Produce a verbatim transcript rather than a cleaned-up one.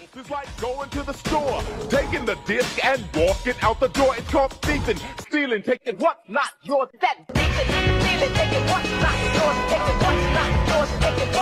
It's like going to the store, taking the disc and walking out the door. It's called thieving, stealing, taking what's not yours. That thieving, stealing, taking what's not yours, taking what's not yours, taking